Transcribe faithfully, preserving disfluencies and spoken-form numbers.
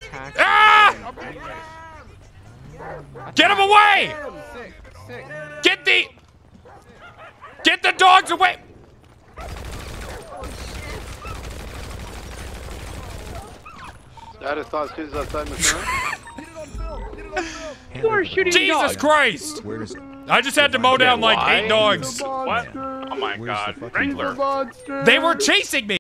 Ah! Get him away! Get the... Get the dogs away! You are shooting Jesus dogs. Christ! Where is it? I just had to mow down like eight dogs. What? Oh my god. Wrangler. They were chasing me!